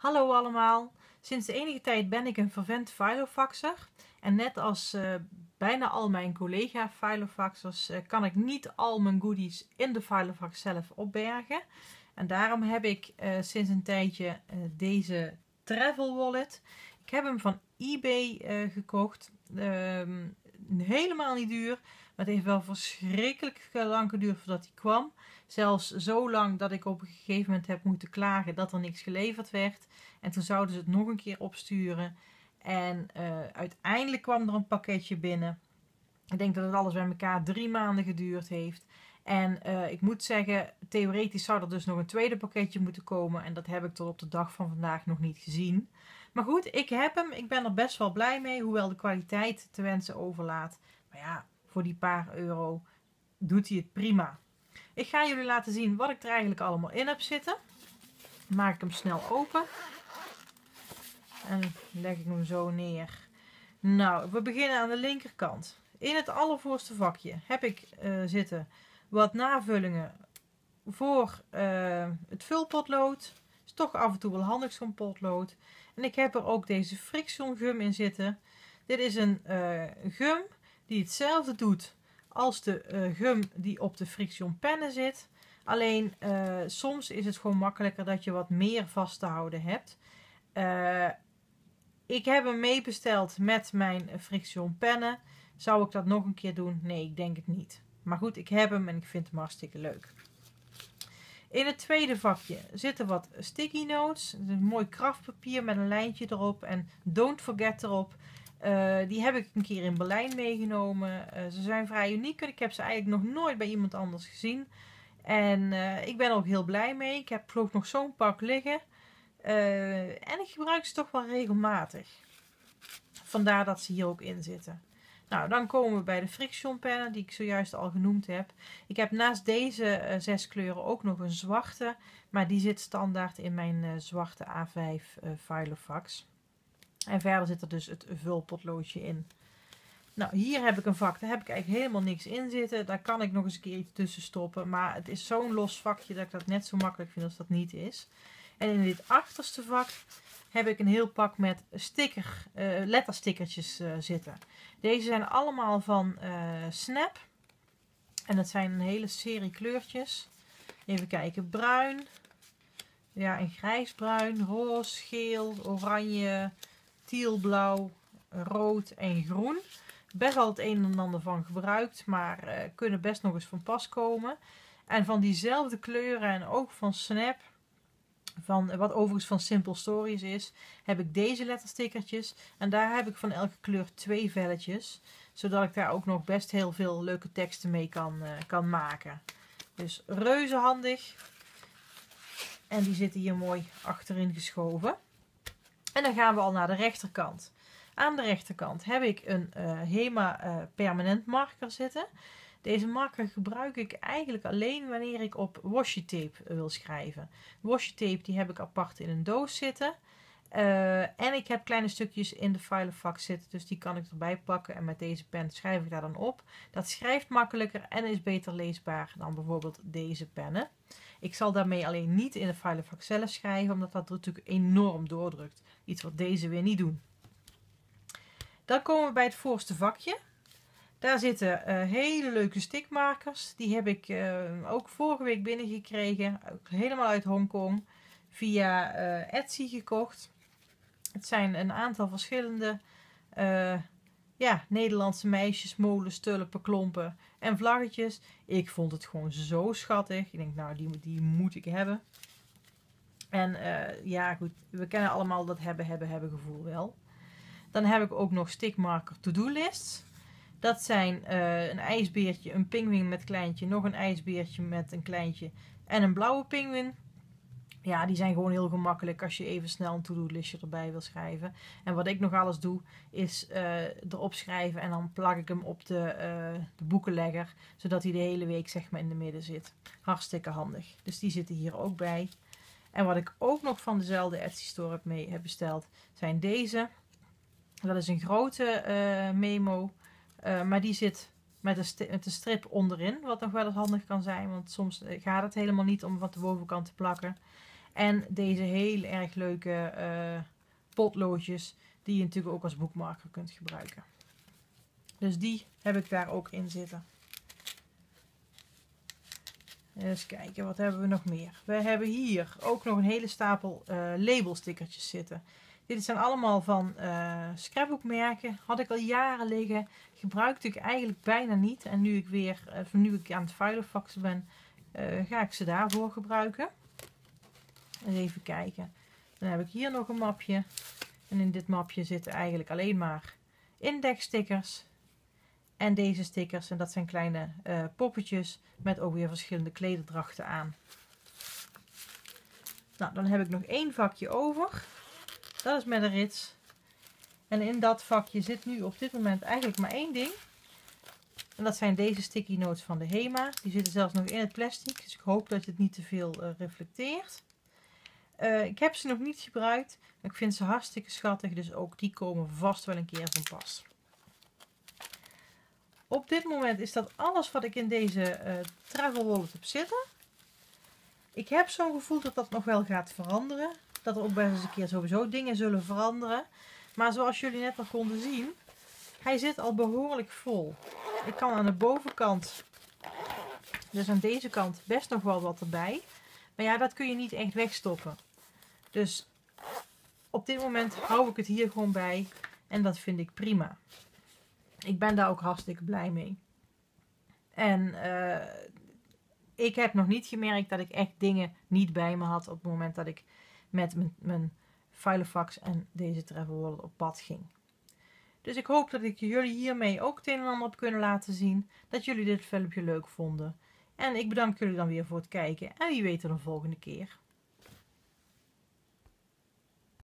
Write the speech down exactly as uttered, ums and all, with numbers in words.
Hallo allemaal! Sinds de enige tijd ben ik een vervent filofaxer. En net als uh, bijna al mijn collega filofaxers uh, kan ik niet al mijn goodies in de filofax zelf opbergen. En daarom heb ik uh, sinds een tijdje uh, deze travel wallet. Ik heb hem van eBay uh, gekocht. Uh, helemaal niet duur. Maar het heeft wel verschrikkelijk lang geduurd voordat hij kwam. Zelfs zo lang dat ik op een gegeven moment heb moeten klagen dat er niks geleverd werd. En toen zouden ze het nog een keer opsturen. En uh, uiteindelijk kwam er een pakketje binnen. Ik denk dat het alles bij elkaar drie maanden geduurd heeft. En uh, ik moet zeggen, theoretisch zou er dus nog een tweede pakketje moeten komen. En dat heb ik tot op de dag van vandaag nog niet gezien. Maar goed, ik heb hem. Ik ben er best wel blij mee. Hoewel de kwaliteit te wensen overlaat. Maar ja, voor die paar euro doet hij het prima. Ik ga jullie laten zien wat ik er eigenlijk allemaal in heb zitten. Maak ik hem snel open. En leg ik hem zo neer. Nou, we beginnen aan de linkerkant. In het allervoorste vakje heb ik uh, zitten wat navullingen voor uh, het vulpotlood. Is toch af en toe wel handig zo'n potlood. En ik heb er ook deze Friction gum in zitten. Dit is een uh, gum die hetzelfde doet als de uh, gum die op de Friction pennen zit. Alleen uh, soms is het gewoon makkelijker dat je wat meer vast te houden hebt. Uh, ik heb hem meebesteld met mijn Friction pennen. Zou ik dat nog een keer doen? Nee, ik denk het niet. Maar goed, ik heb hem en ik vind hem hartstikke leuk. In het tweede vakje zitten wat sticky notes. Een mooi kraftpapier met een lijntje erop en don't forget erop. Uh, die heb ik een keer in Berlijn meegenomen. Uh, ze zijn vrij uniek en ik heb ze eigenlijk nog nooit bij iemand anders gezien. En uh, ik ben er ook heel blij mee. Ik heb ook nog zo'n pak liggen. Uh, en ik gebruik ze toch wel regelmatig. Vandaar dat ze hier ook in zitten. Nou, dan komen we bij de Friction pennen die ik zojuist al genoemd heb. Ik heb naast deze uh, zes kleuren ook nog een zwarte. Maar die zit standaard in mijn uh, zwarte A vijf uh, Filofax. En verder zit er dus het vulpotloodje in. Nou, hier heb ik een vak. Daar heb ik eigenlijk helemaal niks in zitten. Daar kan ik nog eens een keer iets tussen stoppen. Maar het is zo'n los vakje dat ik dat net zo makkelijk vind als dat niet is. En in dit achterste vak heb ik een heel pak met sticker, uh, letterstickertjes uh, zitten. Deze zijn allemaal van uh, Snap. En het zijn een hele serie kleurtjes. Even kijken. Bruin. Ja, een grijsbruin, roze, geel, oranje, tealblauw, rood en groen. Best wel het een en ander van gebruikt, maar uh, kunnen best nog eens van pas komen. En van diezelfde kleuren en ook van Snap, van, wat overigens van Simple Stories is, heb ik deze letterstickertjes. En daar heb ik van elke kleur twee velletjes, zodat ik daar ook nog best heel veel leuke teksten mee kan, uh, kan maken. Dus reuze handig. En die zitten hier mooi achterin geschoven. En dan gaan we al naar de rechterkant. Aan de rechterkant heb ik een uh, Hema uh, permanent marker zitten. Deze marker gebruik ik eigenlijk alleen wanneer ik op washi tape wil schrijven. Washi tape die heb ik apart in een doos zitten. Uh, en ik heb kleine stukjes in de Filofax zitten, dus die kan ik erbij pakken. En met deze pen schrijf ik daar dan op. Dat schrijft makkelijker en is beter leesbaar dan bijvoorbeeld deze pennen. Ik zal daarmee alleen niet in de Filofax zelf schrijven, omdat dat natuurlijk enorm doordrukt. Iets wat deze weer niet doen. Dan komen we bij het voorste vakje. Daar zitten uh, hele leuke stickmarkers. Die heb ik uh, ook vorige week binnengekregen. Helemaal uit Hongkong. Via uh, Etsy gekocht. Het zijn een aantal verschillende uh, ja, Nederlandse meisjes, molens, tulpen, klompen en vlaggetjes. Ik vond het gewoon zo schattig. Ik denk, nou, die, die moet ik hebben. En uh, ja, goed. We kennen allemaal dat hebben, hebben, hebben gevoel wel. Dan heb ik ook nog stickmarker to-do lists. Dat zijn uh, een ijsbeertje, een pinguïn met kleintje, nog een ijsbeertje met een kleintje en een blauwe pinguïn. Ja, die zijn gewoon heel gemakkelijk als je even snel een to-do listje erbij wil schrijven. En wat ik nog alles doe, is uh, erop schrijven en dan plak ik hem op de, uh, de boekenlegger, zodat hij de hele week zeg maar in de midden zit. Hartstikke handig. Dus die zitten hier ook bij. En wat ik ook nog van dezelfde Etsy store heb, mee, heb besteld, zijn deze. Dat is een grote uh, memo, uh, maar die zit met een, met een strip onderin, wat nog wel eens handig kan zijn, want soms gaat het helemaal niet om wat de bovenkant te plakken. En deze heel erg leuke uh, potloodjes die je natuurlijk ook als boekmarker kunt gebruiken. Dus die heb ik daar ook in zitten. Eens kijken, wat hebben we nog meer? We hebben hier ook nog een hele stapel uh, labelstickertjes zitten. Dit zijn allemaal van uh, scrapbookmerken. Had ik al jaren liggen. Gebruikte ik eigenlijk bijna niet. En nu ik weer, uh, nu ik aan het filofaxen ben, uh, ga ik ze daarvoor gebruiken. Even kijken. Dan heb ik hier nog een mapje. En in dit mapje zitten eigenlijk alleen maar indexstickers. En deze stickers. En dat zijn kleine uh, poppetjes met ook weer verschillende klederdrachten aan. Nou, dan heb ik nog één vakje over. Dat is met een rits. En in dat vakje zit nu op dit moment eigenlijk maar één ding. En dat zijn deze sticky notes van de HEMA. Die zitten zelfs nog in het plastic. Dus ik hoop dat het niet te veel uh, reflecteert. Uh, ik heb ze nog niet gebruikt. Ik vind ze hartstikke schattig. Dus ook die komen vast wel een keer van pas. Op dit moment is dat alles wat ik in deze uh, travel wallet heb zitten. Ik heb zo'n gevoel dat dat nog wel gaat veranderen. Dat er ook best eens een keer sowieso dingen zullen veranderen. Maar zoals jullie net al konden zien, hij zit al behoorlijk vol. Ik kan aan de bovenkant, dus aan deze kant, best nog wel wat erbij. Maar ja, dat kun je niet echt wegstoppen. Dus op dit moment hou ik het hier gewoon bij. En dat vind ik prima. Ik ben daar ook hartstikke blij mee. En uh, ik heb nog niet gemerkt dat ik echt dingen niet bij me had op het moment dat ik met mijn, mijn filofax en deze travel wallet op pad ging. Dus ik hoop dat ik jullie hiermee ook het een en ander heb kunnen laten zien. Dat jullie dit filmpje leuk vonden. En ik bedank jullie dan weer voor het kijken. En wie weet tot een volgende keer.